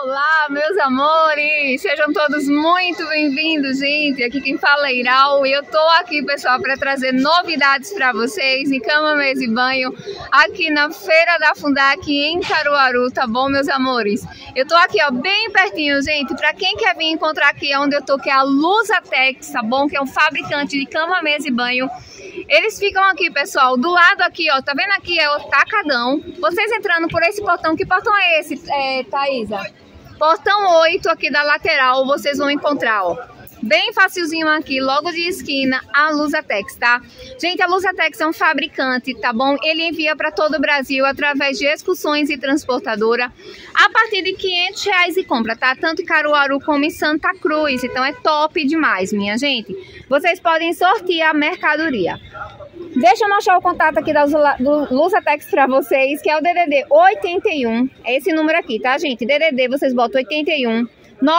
Olá, meus amores! Sejam todos muito bem-vindos, gente! Aqui quem fala é Iral e eu tô aqui, pessoal, para trazer novidades para vocês em cama, mesa e banho aqui na Feira da Fundac em Caruaru, tá bom, meus amores? Eu tô aqui, ó, bem pertinho, gente, para quem quer vir encontrar aqui onde eu tô, que é a Lusatex, tá bom? Que é um fabricante de cama, mesa e banho. Eles ficam aqui, pessoal, do lado aqui, ó, tá vendo aqui é o Tacadão. Vocês entrando por esse portão, que portão é esse, Thaisa? Portão 8 aqui da lateral, vocês vão encontrar, ó, bem facilzinho aqui, logo de esquina, a Lusatex, tá? Gente, a Lusatex é um fabricante, tá bom? Ele envia para todo o Brasil através de excursões e transportadora a partir de R$500 e compra, tá? Tanto em Caruaru como em Santa Cruz, então é top demais, minha gente. Vocês podem sortear a mercadoria. Deixa eu mostrar o contato aqui do Lusatex para vocês, que é o DDD 81, é esse número aqui, tá, gente? DDD, vocês botam 81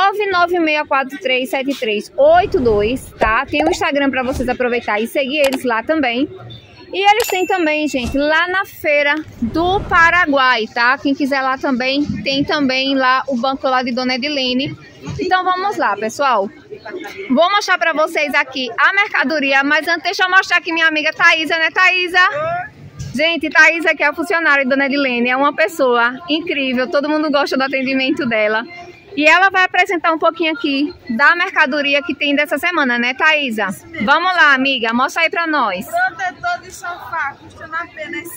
996437382, tá? Tem o Instagram para vocês aproveitar e seguir eles lá também. E eles têm também, gente, lá na Feira do Paraguai, tá? Quem quiser lá também, tem também lá o banco lá de Dona Edilene. Então vamos lá, pessoal. Vou mostrar para vocês aqui a mercadoria, mas antes deixa eu mostrar aqui minha amiga Thaisa, né, Thaisa? Gente, Thaisa, que é a funcionária de Dona Edilene, é uma pessoa incrível, todo mundo gosta do atendimento dela. E ela vai apresentar um pouquinho aqui da mercadoria que tem dessa semana, né, Thaisa? Vamos lá, amiga, mostra aí pra nós. Protetor de sofá, custando apenas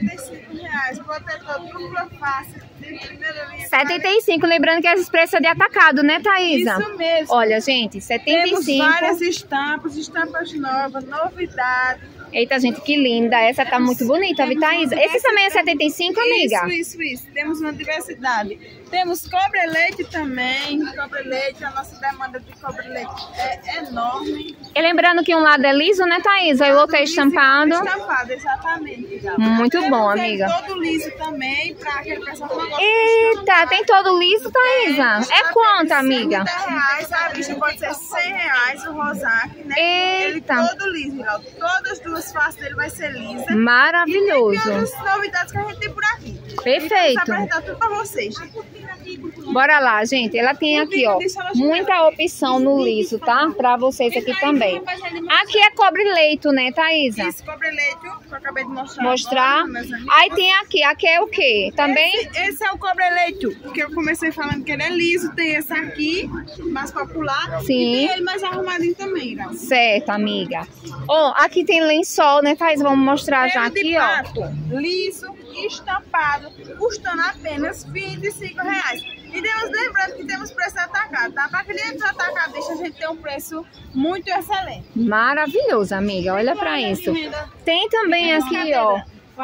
R$75. Protetor dupla face, de primeira linha. 75, lembrando que esse preço é de atacado, né, Thaisa? Isso mesmo. Olha, gente, 75. Temos várias estampas novas, novidades. Eita, gente, que linda. Essa tá muito bonita, viu, Thaisa? Esse também é 75, amiga? Isso. Temos uma diversidade. Temos cobre-leite também. Cobre-leite, a nossa demanda de cobre-leite é enorme. E lembrando que um lado é liso, né, Thaisa? E o outro é estampado. Estampado, exatamente. Muito bom, amiga. Todo liso também, para aquele pessoal que não gosta. Eita, tem todo liso, Thaisa? É quanto, amiga? R$50, a bicha pode ser R$100, o rosário, né? Eita. Ele todo liso, todas as duas faces dele vai ser lisa. Maravilhoso. E tem outras novidades que a gente tem por aqui. Perfeito. Vamos apresentar tudo para vocês. Bora lá, gente. Ela tem aqui, ó, muita opção no liso, tá? Pra vocês aqui também. Aqui é cobre-leito, né, Thaisa? Isso, cobre-leite, que eu acabei de mostrar. Mostrar. Aí tem aqui é o quê? Também? Esse é o cobre-leite, que eu comecei falando que ele é liso. Tem esse aqui, mais popular. Sim. E tem ele mais arrumadinho também, né? Certo, amiga. Ó, aqui tem lençol, né, Thaisa? Vamos mostrar já aqui, ó. Liso, estampado, custando apenas R$25. E temos, lembrando que temos preço atacado, tá? Para clientes atacadistas, a gente tem um preço muito excelente. Maravilhoso, amiga. Olha pra isso. Tem também aqui, ó.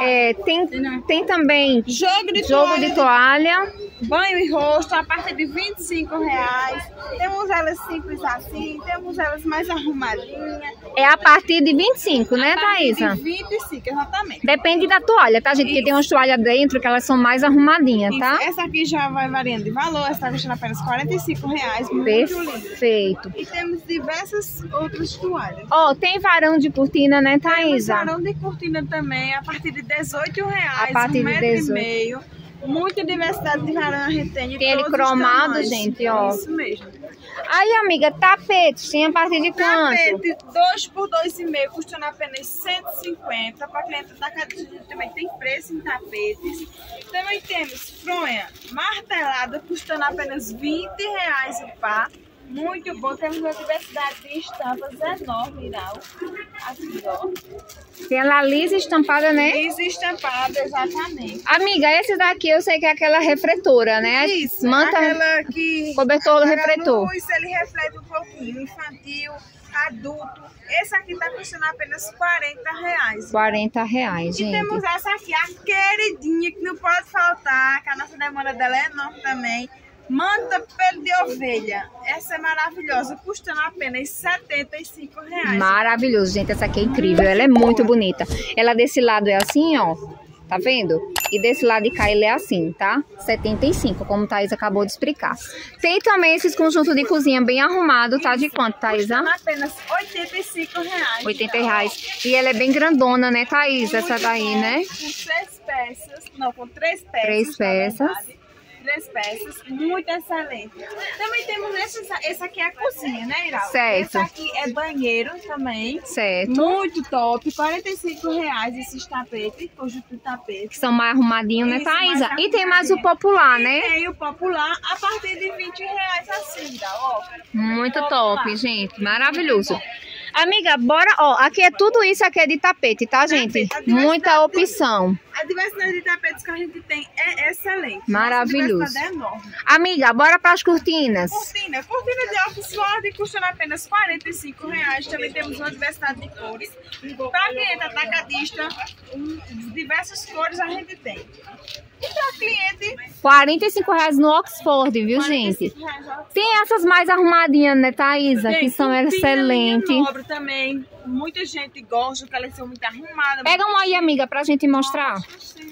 Tem também jogo de toalha. Banho e rosto a partir de R$25. Temos elas simples assim, temos elas mais arrumadinhas. É a partir de 25, né, Thaisa? De 25, exatamente. Depende da toalha, tá, gente? Porque tem umas toalhas dentro que elas são mais arrumadinhas, tá? Essa aqui já vai variando de valor, essa está custando apenas R$45. Muito perfeito. Linda. E temos diversas outras toalhas. Ó, tem varão de cortina, né, Thaisa? Tem varão de cortina também, a partir de R$18. A partir de 1,5 m. Muita diversidade de varão a gente tem. Tem ele cromado, gente, ó. Isso mesmo. Aí, amiga, tapete, tem a partir de quanto? Tapete 2 por 2,5, custando apenas R$150. Para cliente da casa, a gente também tem preço em tapetes. Também temos fronha martelada, custando apenas R$20 o par. Muito bom, temos uma diversidade de estampas enorme, Iral. Aqui, ó. Tem ela lisa estampada, né? Lisa estampada, exatamente. Amiga, esse daqui eu sei que é aquela refletora, né? Isso, manta, aquela que... cobertor refletor. Luz, ele reflete um pouquinho, infantil, adulto. Esse aqui tá custando apenas R$40. R$40, gente. E temos essa aqui, a queridinha, que não pode faltar, que a nossa demanda dela é enorme também. Manta pelo de ovelha. Essa é maravilhosa, custando apenas R$75. Maravilhoso, gente. Essa aqui é incrível. Ela é muito bonita. Ela desse lado é assim, ó. Tá vendo? E desse lado de cá ele é assim, tá? 75, como a Thaís acabou de explicar. Tem também esses conjuntos de cozinha bem arrumado, tá? De quanto, Thaís? Apenas R$85. R$80. E ela é bem grandona, né, Thaís? Essa daí, né? Com 6 peças. Não, com 3 peças. 3 peças. 3 peças, muito excelente. Também temos esse aqui é a cozinha, né, Irau? Certo. Esse aqui é banheiro também. Certo. Muito top, R$45 esses tapetes, conjunto de tapetes. Que são mais arrumadinhos, né, Isso, Thaisa? mais E tem mais o popular, né? Tem o popular a partir de R$20 assim, Irau, ó. Muito top, gente. Maravilhoso. Amiga, bora, ó, aqui é tudo isso aqui é de tapete, tá, gente? Muita opção. A diversidade de tapetes que a gente tem é excelente. Maravilhoso. A diversidade é enorme. Amiga, bora para as cortinas. Cortina de Oxford custando apenas R$45. Também temos uma diversidade de cores. Para cliente atacadista, diversas cores a gente tem. E para cliente... R$45 no Oxford, viu, gente? Tem essas mais arrumadinhas, né, Thaisa? Que são excelentes. Nobre também. Muita gente gosta, que elas são muito arrumadas. Pega uma aí, amiga, pra gente mostrar. Assim,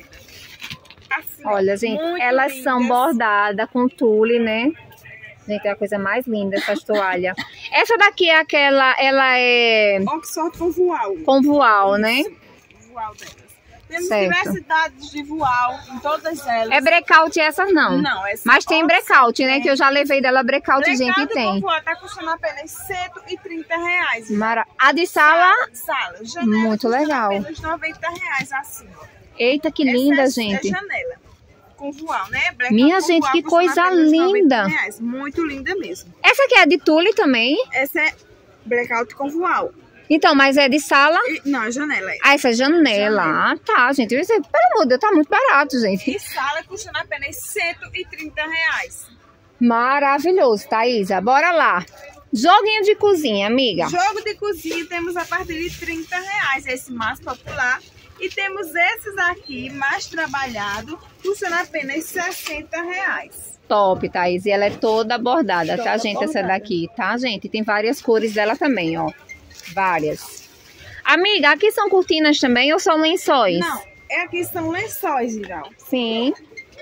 olha, gente, elas lindas. São bordadas com tule, né? Gente, é a coisa mais linda, essas toalhas. Essa daqui é aquela, ela é... Oxford com voal. Com voal, né? Voal delas. Temos diversidades de voal em todas elas. É breakout essas não? Não, essa mas tem breakout, né? Que eu já levei dela breakout, gente, e tem. Com voal tá custando apenas R$130. A de sala? Sala. Janela muito legal. Apenas R$90 assim, ó. Eita, que linda, gente. É janela. Com voal, né? Blackout minha gente, voal, que coisa linda. Muito linda mesmo. Essa aqui é de tule também? Essa é blackout com voal. Então, mas é de sala? Não, é janela. Ah, essa é janela. Ah, tá, gente. Pelo amor de Deus, tá muito barato, gente. E sala custando apenas R$130. Maravilhoso, Thaisa. Bora lá. Joguinho de cozinha, amiga. Jogo de cozinha temos a partir de R$30. Esse mais popular. E temos esses aqui, mais trabalhado, custando apenas R$60. Top, Thaís. E ela é toda bordada, tá, gente? Essa daqui, tá, gente? Tem várias cores dela também, ó. Várias. Amiga, aqui são cortinas também ou são lençóis? Não, aqui são lençóis, Irau. Sim.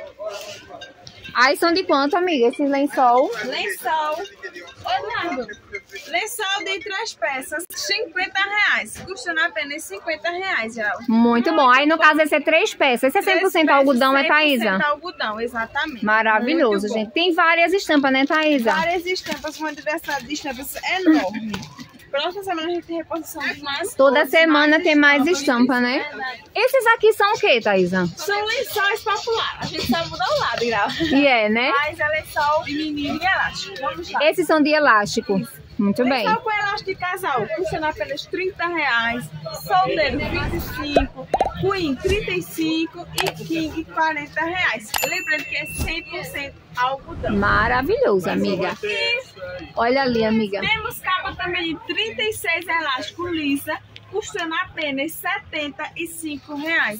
Aí são de quanto, amiga, esses lençol? Lençol. Olha, lençol de 3 peças, R$50. Custando apenas R$50, Irau. Muito bom. Aí, no caso, esse é 3 peças. Esse é 100% algodão, é, Thaisa? 100% algodão, exatamente. Maravilhoso, gente. Tem várias estampas, né, Thaisa? Várias estampas, uma diversidade de estampas enorme. Próxima semana a gente tem reposição de mais. Toda semana tem mais estampa, né? Esses aqui são o que, Thaisa? São lençóis populares. A gente sabe mudar o lado, Grau. E é, né? Mas é lençol de menino e elástico. Vamos lá. Esses são de elástico. Muito bem. Lençol com elástico de casal, custando apenas R$30. Solteiro, 25. Queen, 35. E King, R$40. Lembrando que é 100% algodão. Maravilhoso, amiga. Olha ali, amiga. Temos capa também de 36 elástico lisa, custando apenas R$75.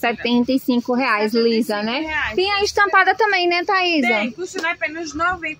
R$75, lisa, né? Tem a estampada também, né, Thaisa? Tem, custando apenas R$90.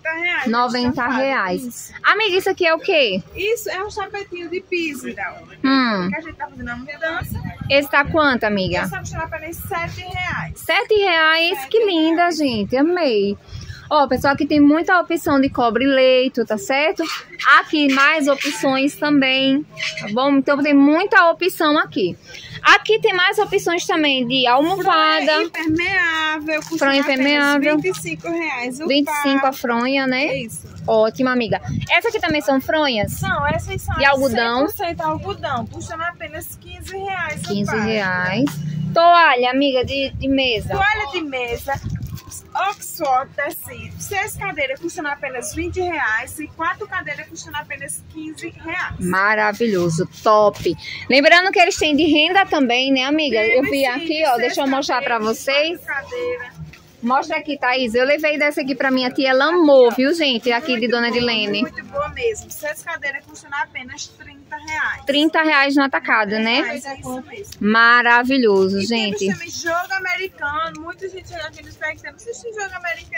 R$90. Amiga, isso aqui é o quê? Isso é um tapetinho de piso, Irau. Que a gente tá fazendo a mudança. Esse tá quanto, amiga? Esse tá custando apenas R$7. R$7? Que linda, gente. Amei. Ó, pessoal, aqui tem muita opção de cobre-leito, tá certo? Aqui mais opções também, tá bom? Então tem muita opção aqui. Aqui tem mais opções também de almofada. Fronha impermeável, fronha impermeável. R$25. 25 a fronha, né? Isso. Ótimo, amiga. Essas aqui também são fronhas? Não, essas são de algodão. 100% algodão, custando apenas R$15. R$15. Toalha, amiga, de mesa. Toalha de mesa. Oxford tecido, 6 cadeiras custando apenas R$20 e 4 cadeiras custando apenas R$15. Maravilhoso, top. Lembrando que eles têm de renda também, né, amiga? Eu vi aqui, ó, deixa eu mostrar pra vocês. Mostra aqui, Thaís. Eu levei dessa aqui pra minha tia, ela amou, viu, gente? Aqui de Dona Edilene. Muito boa mesmo. 6 cadeiras custando apenas R$30. R$30 no atacado, né? É isso mesmo. Maravilhoso, gente. Temos também jogo americano. Muita gente chega aqui nos pés. Temos jogo americano. Temos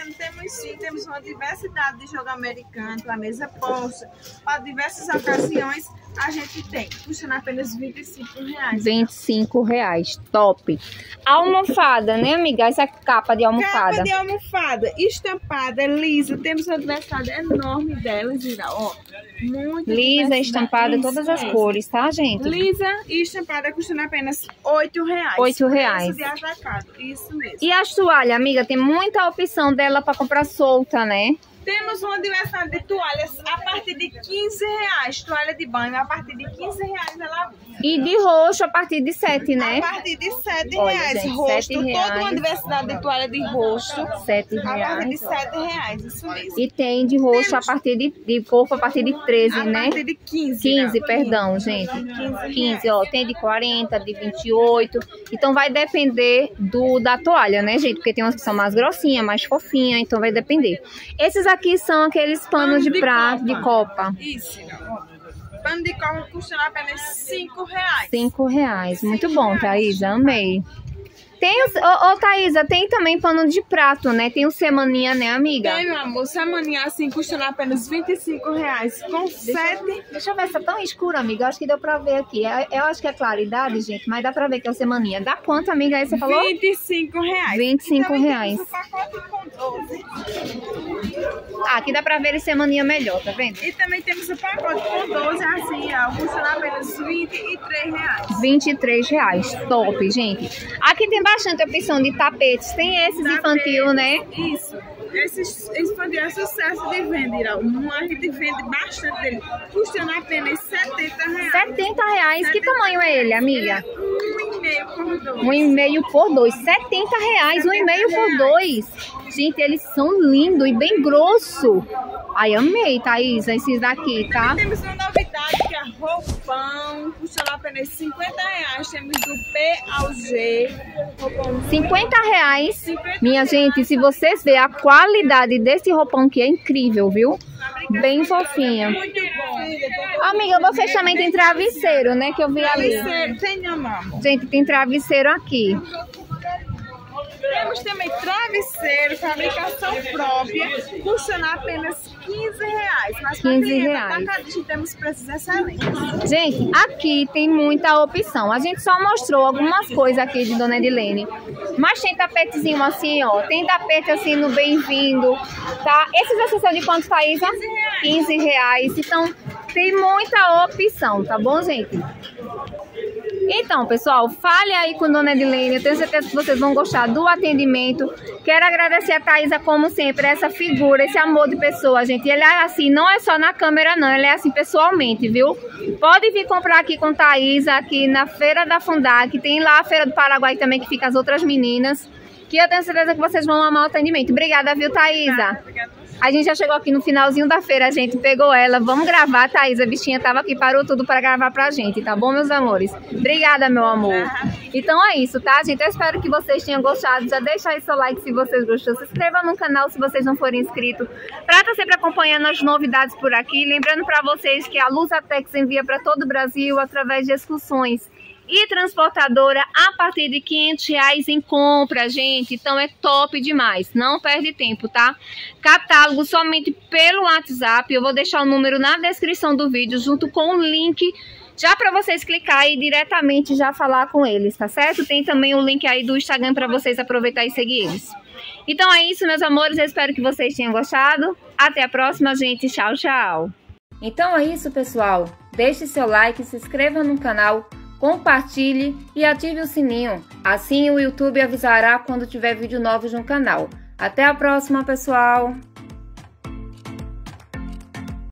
sim, temos uma diversidade de jogo americano, para mesa posta, para diversas ocasiões. A gente tem, custando apenas R$25. R$25, top. Almofada, né, amiga? Essa capa de almofada. Capa de almofada, estampada, lisa. Temos uma diversidade enorme delas, ó. Muito lisa, estampada, todas as cores, tá, gente? Lisa e estampada custando apenas R$8. R$8. De atacado, isso mesmo. E as toalhas, amiga? Tem muita opção dela para comprar solta, né? Temos uma diversidade de toalhas a partir de R$15. Toalha de banho a partir de R$15 ela. E de roxo a partir de 7, né? A partir de R$7. Olha, gente, rosto, R$7. Toda uma diversidade de toalha de rosto. R$7. A partir de R$7, isso mesmo. E tem de roxo a partir de corpo a partir de 13, né? A partir de 15. 15, perdão, gente. 15, ó. Tem de 40, de 28. Então vai depender da toalha, né, gente? Porque tem umas que são mais grossinhas, mais fofinhas, então vai depender. Esses aqui são aqueles panos de prato, de copa. Isso. Pano de copa custando apenas R$5. R$5. Muito bom, Thaisa. Amei. Tem Thaisa, tem também pano de prato, né? Tem o semaninha, né, amiga? Tem, meu amor. Semaninha assim, custando apenas R$25. Com 7. Deixa eu ver se tá tão escuro, amiga. Acho que deu pra ver aqui. Eu acho que é claridade, gente, mas dá pra ver que é o semaninha. Dá quanto, amiga? Aí você falou? R$25. R$25. Um pacote com 12. Ah, aqui dá pra ver esse semaninha melhor, tá vendo? E também temos o pacote com 12, assim, ó. Custando apenas R$23. R$23. Top, gente. Aqui tem bastante opção de tapetes. Tem esses infantil, né? Isso. Esses infantil é sucesso de venda, Irau. A gente vende bastante dele. Custando apenas R$70. R$70. Que tamanho é ele, amiga? R$1,5 por 2. R$1,5 por 2. R$1,5 por 2. Gente, eles são lindos e bem grosso. Ai, amei, Thaisa, esses daqui, tá? Também temos uma novidade que é roupão, custando apenas R$50. Temos do P ao G. R$50. Minha gente, se vocês verem a qualidade desse roupão que é incrível, viu? Bem fofinha. Muito bom. Amiga, vocês também tem travesseiro, né? Que eu vi ali. Travesseiro, tem, amor. Gente, tem travesseiro aqui. Temos também travesseiro, fabricação própria, custando apenas R$15. Mas para R$15. Temos preços excelentes. Gente, aqui tem muita opção. A gente só mostrou algumas coisas aqui de Dona Edilene. Mas tem tapetezinho assim, ó. Tem tapete assim no bem-vindo, tá? Esses aqui são de quanto, Thaisa? R$15. Então, tem muita opção, tá bom, gente? Então, pessoal, fale aí com Dona Edilene. Eu tenho certeza que vocês vão gostar do atendimento. Quero agradecer a Thaisa, como sempre, essa figura, esse amor de pessoa, gente. Ele é assim, não é só na câmera, não. Ele é assim pessoalmente, viu? Pode vir comprar aqui com Thaisa, aqui na Feira da Fundac. Tem lá a Feira do Paraguai também, que fica as outras meninas. Que eu tenho certeza que vocês vão amar o atendimento. Obrigada, viu, Thaisa? A gente já chegou aqui no finalzinho da feira, a gente pegou ela. Vamos gravar, Thaisa. A bichinha tava aqui, parou tudo para gravar pra gente, tá bom, meus amores? Obrigada, meu amor. Então é isso, tá, gente? Eu espero que vocês tenham gostado. Já deixa aí seu like se vocês gostaram. Se inscreva no canal se vocês não forem inscritos. Pra estar sempre acompanhando as novidades por aqui. Lembrando pra vocês que a Lusatex envia pra todo o Brasil através de excursões e transportadora a partir de R$500 em compra, gente. Então é top demais, não perde tempo, tá? Catálogo somente pelo WhatsApp. Eu vou deixar o número na descrição do vídeo junto com o link, já para vocês clicar e diretamente já falar com eles, tá certo? Tem também o link aí do Instagram para vocês aproveitar e seguir eles. Então é isso, meus amores, eu espero que vocês tenham gostado. Até a próxima, gente. Tchau, tchau. Então é isso, pessoal. Deixe seu like, se inscreva no canal, compartilhe e ative o sininho. Assim o YouTube avisará quando tiver vídeo novo no canal. Até a próxima, pessoal!